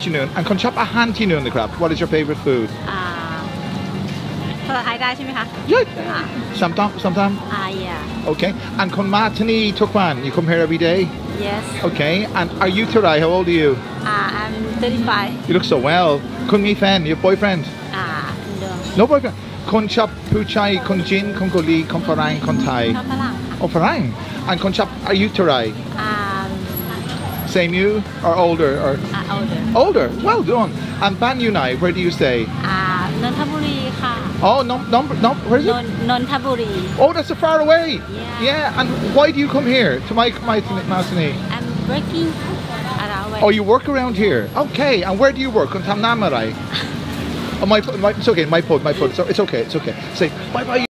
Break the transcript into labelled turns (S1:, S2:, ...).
S1: Noon and คนชอบอาหารที่นู่นนะครับ What is your favorite food
S2: ภาษาไทยได้ใช่ไหมคะ
S1: Yeah sometimes
S2: yeah
S1: Okay and คนมาที่นี่ทุกวัน You come here every day
S2: yes
S1: Okay and are you เท่าไหร่ How old are you
S2: I'm 35
S1: You look so well คุณมีแฟน You have boyfriend
S2: no
S1: No boyfriend คนชอบผู้ชายคนจีนคนเกาหลีคนฝรั่งคนไทย
S2: ชอบฝรั่ง
S1: Oh ฝรั่ง and คนชอบ Are you เท่าไหร่ Same you or older or
S2: older
S1: Well done and บ้านอยู่ไหน Where do you stay
S2: นนทบุรีค่ะ
S1: Oh no Where is it
S2: นนทบุรี
S1: Oh that's so far away
S2: Yeah
S1: and why do you come here to my Masini
S2: I'm working around
S1: Oh you work around here Okay and where do you work คุณทำงานอะไร Oh it's okay my foot so it's okay Say bye bye